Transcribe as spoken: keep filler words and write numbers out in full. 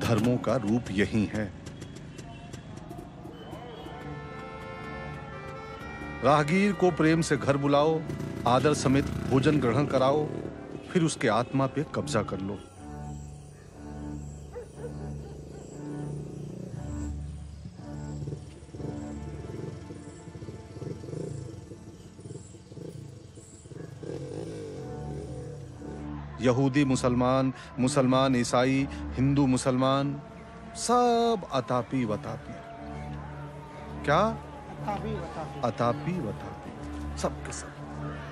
धर्मों का रूप यही है। राहगीर को प्रेम से घर बुलाओ, आदर समेत भोजन ग्रहण कराओ, फिर उसके आत्मा पे कब्जा कर लो। यहूदी मुसलमान, मुसलमान ईसाई, हिंदू मुसलमान, सब अतापी वतापी। क्या? अतापी वतापी। अतापी वतापी, सब के सब।